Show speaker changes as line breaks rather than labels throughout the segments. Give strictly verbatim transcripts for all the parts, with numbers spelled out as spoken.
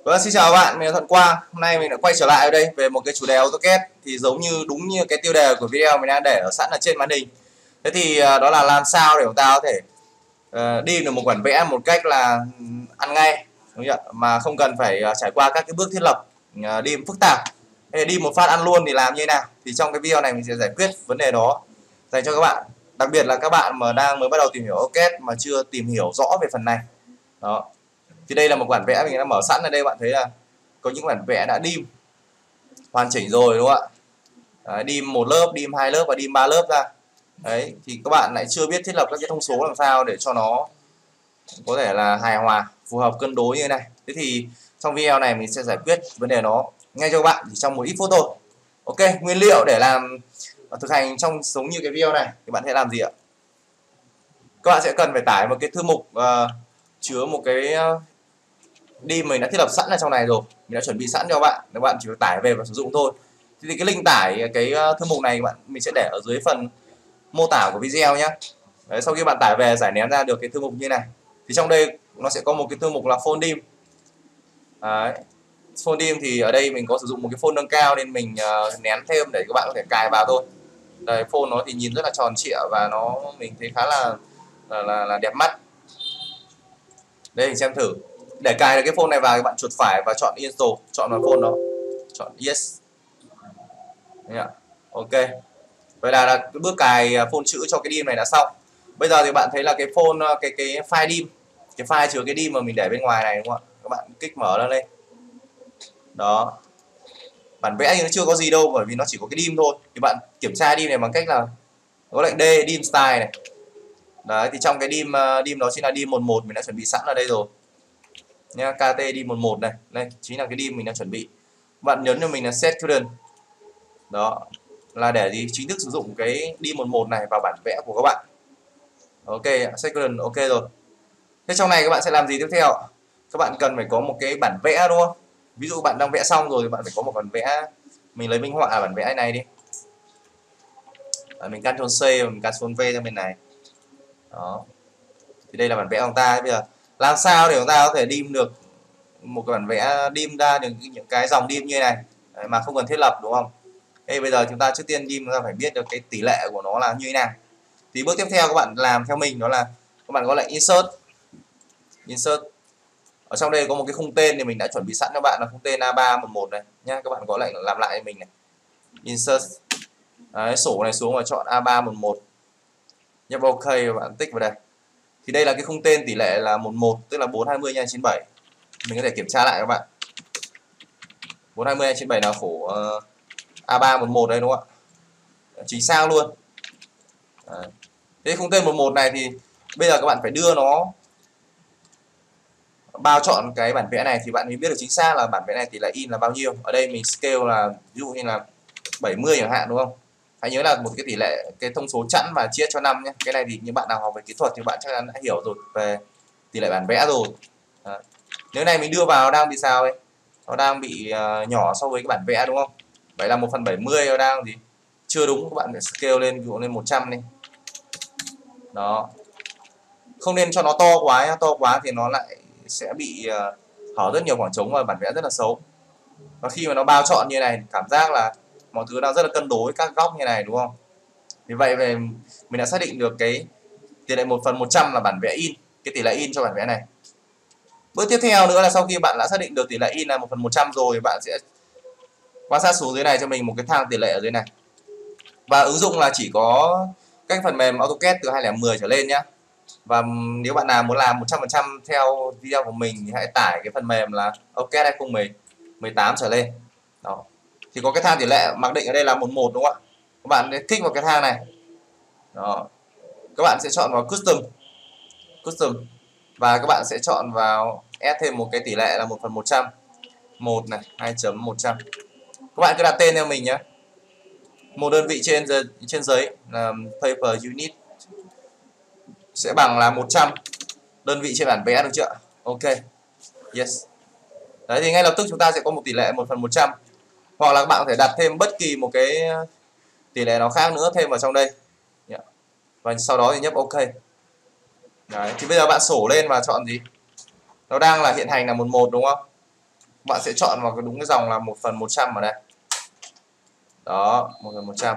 Vâng, xin chào các bạn, mình là Thuận Quang. Hôm nay mình đã quay trở lại ở đây về một cái chủ đề AutoCAD thì giống như đúng như cái tiêu đề của video mình đang để ở sẵn ở trên màn hình. Thế thì uh, đó là làm sao để chúng ta có thể uh, đi được một bản vẽ một cách là ăn ngay, đúng chưa? Mà không cần phải uh, trải qua các cái bước thiết lập uh, đi phức tạp. Thế đi một phát ăn luôn thì làm như thế nào? Thì trong cái video này mình sẽ giải quyết vấn đề đó dành cho các bạn. Đặc biệt là các bạn mà đang mới bắt đầu tìm hiểu AutoCAD mà chưa tìm hiểu rõ về phần này. Đó. Thì đây là một bản vẽ mình đã mở sẵn ở đây, bạn thấy là có những bản vẽ đã dim hoàn chỉnh rồi, đúng không ạ? Đấy, dim một lớp, dim hai lớp và dim ba lớp ra. Đấy, thì các bạn lại chưa biết thiết lập các cái thông số làm sao để cho nó có thể là hài hòa, phù hợp, cân đối như thế này. Thế thì trong video này mình sẽ giải quyết vấn đề đó ngay cho các bạn chỉ trong một ít phút thôi. Ok, nguyên liệu để làm thực hành trong giống như cái video này thì bạn sẽ làm gì ạ? Các bạn sẽ cần phải tải một cái thư mục uh, chứa một cái uh, dim mình đã thiết lập sẵn ở trong này rồi, mình đã chuẩn bị sẵn cho các bạn, các bạn chỉ phải tải về và sử dụng thôi. Thì cái link tải cái thư mục này bạn mình sẽ để ở dưới phần mô tả của video nhé. Đấy, sau khi bạn tải về giải nén ra được cái thư mục như này thì trong đây nó sẽ có một cái thư mục là phone dim. Đấy, phone dim thì ở đây mình có sử dụng một cái phone nâng cao nên mình uh, nén thêm để các bạn có thể cài vào thôi. Đây, phone nó thì nhìn rất là tròn trịa và nó mình thấy khá là là, là, là đẹp mắt. Đây mình xem thử. Để cài được cái phone này vào, các bạn chuột phải và chọn install, chọn vào phone đó, chọn yes. Đấy, ok. Vậy là, là cái bước cài phone chữ cho cái dim này đã xong. Bây giờ thì bạn thấy là cái phone cái cái file dim, cái file chứa cái dim mà mình để bên ngoài này, đúng không ạ? Các bạn kích mở nó lên. Đó. Bản vẽ thì nó chưa có gì đâu bởi vì nó chỉ có cái dim thôi. Thì bạn kiểm tra dim này bằng cách là có lệnh D dim style này. Đấy, thì trong cái dim dim đó chính là dim một một mình đã chuẩn bị sẵn ở đây rồi. Nha, ca tê dim một một này, đây chính là cái dim mình đã chuẩn bị. Bạn nhấn cho mình là set current. Đó là để gì chính thức sử dụng cái dim một một này vào bản vẽ của các bạn. Ok, set current ok rồi. Thế trong này các bạn sẽ làm gì tiếp theo? Các bạn cần phải có một cái bản vẽ, đúng không? Ví dụ bạn đang vẽ xong rồi thì bạn phải có một bản vẽ. Mình lấy minh họa bản vẽ này đi. À, mình Ctrl C, mình Ctrl V ra bên này. Đó. Thì đây là bản vẽ của chúng ta. Bây giờ làm sao để chúng ta có thể dim được một cái bản vẽ dim ra được những cái dòng dim như này đấy, mà không cần thiết lập, đúng không? Thế bây giờ chúng ta trước tiên dim chúng ta phải biết được cái tỷ lệ của nó là như thế nào. Thì bước tiếp theo các bạn làm theo mình đó là các bạn có lệnh insert. Insert. Ở trong đây có một cái khung tên thì mình đã chuẩn bị sẵn cho bạn là khung tên A ba một một này nhá. Các bạn có lệnh làm lại cho mình này. Insert. Đấy, sổ này xuống và chọn A ba một một. Nhấp ok và bạn tích vào đây. Thì đây là cái khung tên tỷ lệ là một một, tức là bốn hai mươi nhân chín mươi bảy. Mình có thể kiểm tra lại các bạn. bốn hai mươi nhân chín mươi bảy là phổ uh, A ba một một đây, đúng không ạ? Chính xác luôn. Đấy. Thế khung tên một một này thì bây giờ các bạn phải đưa nó bao chọn cái bản vẽ này thì bạn mới biết được chính xác là bản vẽ này tỷ lệ in là bao nhiêu. Ở đây mình scale là ví dụ như là bảy mươi chẳng hạn, đúng không? Hãy nhớ là một cái tỷ lệ cái thông số chẵn và chia cho năm nhé. Cái này thì những bạn nào học về kỹ thuật thì bạn chắc chắn đã hiểu rồi về tỷ lệ bản vẽ rồi. Đấy. Nếu này mình đưa vào đang bị sao ấy? Nó đang bị uh, nhỏ so với cái bản vẽ, đúng không? Vậy là một phần bảy mươi nó đang gì? Chưa đúng, các bạn phải scale lên, ví dụ lên một trăm đi. Đó. Không nên cho nó to quá nhá, to quá thì nó lại sẽ bị uh, hở rất nhiều khoảng trống và bản vẽ rất là xấu. Và khi mà nó bao trọn như này cảm giác là mọi thứ đang rất là cân đối các góc như này, đúng không? Vì vậy về mình đã xác định được cái tỷ lệ một phần một trăm là bản vẽ in, cái tỷ lệ in cho bản vẽ này. Bước tiếp theo nữa là sau khi bạn đã xác định được tỷ lệ in là một phần một trăm rồi, bạn sẽ quan sát xuống dưới này cho mình một cái thang tỷ lệ ở dưới này. Và ứng dụng là chỉ có các phần mềm AutoCAD từ hai không một không trở lên nhé. Và nếu bạn nào muốn làm một trăm phần trăm theo video của mình thì hãy tải cái phần mềm là AutoCAD hai không một không tám trở lên. Đó. Thì có cái thang tỷ lệ mặc định ở đây là một một, đúng không ạ? Các bạn kích vào cái thang này. Đó. Các bạn sẽ chọn vào Custom. Custom. Và các bạn sẽ chọn vào add thêm một cái tỷ lệ là một phần một trăm. một này, hai chấm một trăm. Các bạn cứ đặt tên theo mình nhé. Một đơn vị trên trên giấy là paper unit sẽ bằng là một trăm đơn vị trên bản vẽ, được chưa? Ok. Yes. Đấy thì ngay lập tức chúng ta sẽ có một tỷ lệ một phần một trăm. Hoặc là các bạn có thể đặt thêm bất kỳ một cái tỷ lệ nào khác nữa thêm vào trong đây. Và sau đó thì nhấp ok. Đấy, thì bây giờ bạn sổ lên và chọn gì? Nó đang là hiện hành là một một, đúng không? các bạn sẽ chọn vào cái đúng cái dòng là một phần một trăm ở đây. Đó, một phần một trăm.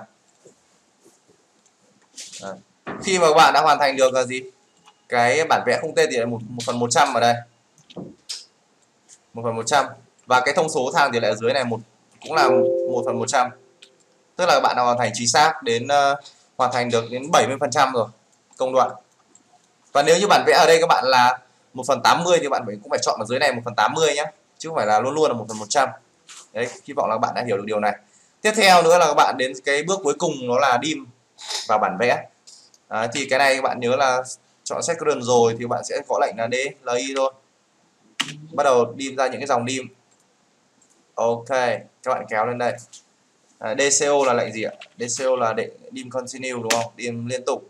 Đấy. Khi mà các bạn đã hoàn thành được là gì? Cái bản vẽ không tên thì là một, một phần một trăm ở đây. một phần một trăm. Và cái thông số thang tỷ lệ ở dưới này một cũng là một phần một trăm. Tức là các bạn đã hoàn thành chính xác đến uh, hoàn thành được đến bảy mươi phần trăm rồi công đoạn. Và nếu như bản vẽ ở đây các bạn là một phần tám mươi thì bạn phải cũng phải chọn ở dưới này một phần tám mươi nhé, chứ không phải là luôn luôn là một phần một trăm. Đấy, hy vọng là các bạn đã hiểu được điều này. Tiếp theo nữa là các bạn đến cái bước cuối cùng, nó là dim vào bản vẽ. Đấy, thì cái này các bạn nhớ là chọn second rồi thì bạn sẽ có lệnh là D, L I thôi. Bắt đầu dim ra những cái dòng dim. Ok, các bạn kéo lên đây. À, D C O là lệnh gì ạ? D C O là để dim continue đúng không? Dim liên tục.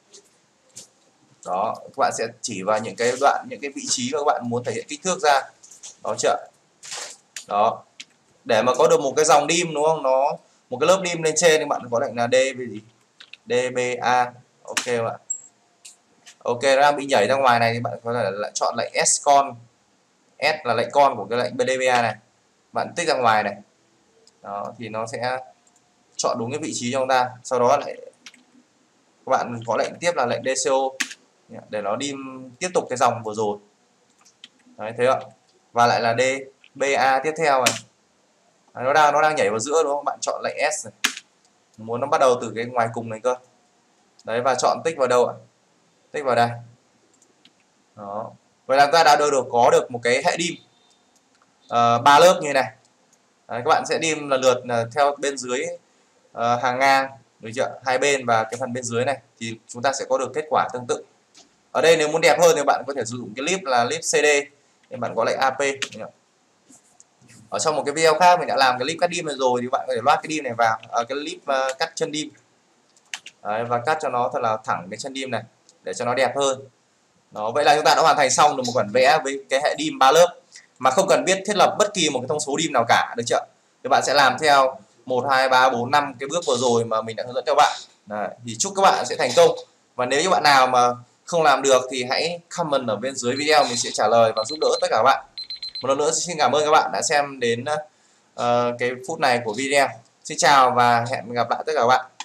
Đó, các bạn sẽ chỉ vào những cái đoạn, những cái vị trí mà các bạn muốn thể hiện kích thước ra. Đó chưa? Đó. Để mà có được một cái dòng dim đúng không? Nó một cái lớp dim lên trên thì bạn có lệnh là D với gì? D B A. Ok bạn. Ok, nó đang bị nhảy ra ngoài này thì bạn có thể lại chọn lệnh S con. S là lệnh con của cái lệnh D B A này. Bạn tích ra ngoài này. Đó, thì nó sẽ chọn đúng cái vị trí cho chúng ta. Sau đó lại các bạn có lệnh tiếp là lệnh D C O để nó dim tiếp tục cái dòng vừa rồi. Đấy, thấy không? Và lại là D B A tiếp theo này. Đấy, nó đang nó đang nhảy vào giữa đúng không? Bạn chọn lệnh S này. Muốn nó bắt đầu từ cái ngoài cùng này cơ. Đấy, và chọn tích vào đâu ạ? Tích vào đây. Đó. Vậy là ta đã được có được một cái hệ dim ba uh, lớp như này. Đấy, các bạn sẽ dim lần lượt uh, theo bên dưới uh, hàng ngang, được chưa? Hai bên và cái phần bên dưới này thì chúng ta sẽ có được kết quả tương tự. Ở đây nếu muốn đẹp hơn thì bạn có thể sử dụng cái clip là clip C D thì bạn có lệnh A P. Ở trong một cái video khác mình đã làm cái clip cắt dim này rồi thì bạn có thể loát cái dim này vào, à, cái clip uh, cắt chân dim. Đấy, và cắt cho nó thật là thẳng cái chân dim này để cho nó đẹp hơn. Đó, vậy là chúng ta đã hoàn thành xong được một bản vẽ với cái hệ dim ba lớp mà không cần biết thiết lập bất kỳ một cái thông số dim nào cả, được chưa? Thì bạn sẽ làm theo một hai ba bốn năm cái bước vừa rồi mà mình đã hướng dẫn cho bạn. Đấy, thì chúc các bạn sẽ thành công. Và nếu như bạn nào mà không làm được thì hãy comment ở bên dưới video, mình sẽ trả lời và giúp đỡ tất cả các bạn. Một lần nữa xin cảm ơn các bạn đã xem đến uh, cái phút này của video. Xin chào và hẹn gặp lại tất cả các bạn.